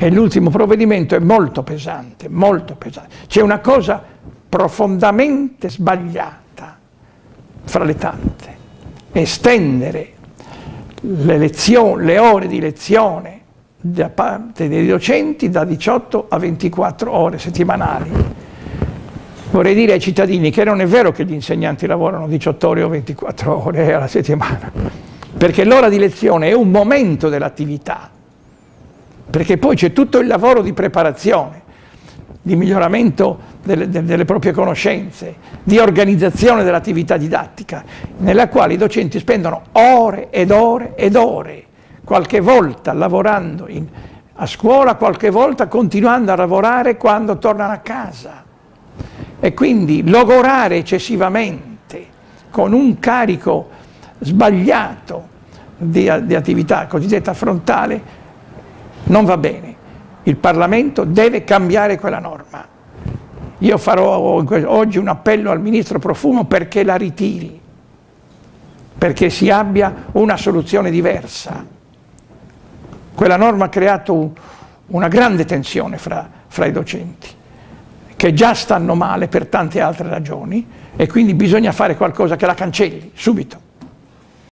E l'ultimo provvedimento è molto pesante, molto pesante. C'è una cosa profondamente sbagliata fra le tante: estendere le ore di lezione da parte dei docenti da 18 a 24 ore settimanali. Vorrei dire ai cittadini che non è vero che gli insegnanti lavorano 18 ore o 24 ore alla settimana, perché l'ora di lezione è un momento dell'attività, perché poi c'è tutto il lavoro di preparazione, di miglioramento delle proprie conoscenze, di organizzazione dell'attività didattica, nella quale i docenti spendono ore ed ore ed ore, qualche volta lavorando a scuola, qualche volta continuando a lavorare quando tornano a casa. E quindi logorare eccessivamente con un carico sbagliato di attività cosiddetta frontale non va bene. Il Parlamento deve cambiare quella norma. Io farò oggi un appello al Ministro Profumo perché la ritiri, perché si abbia una soluzione diversa. Quella norma ha creato una grande tensione fra i docenti, che già stanno male per tante altre ragioni, e quindi bisogna fare qualcosa che la cancelli subito.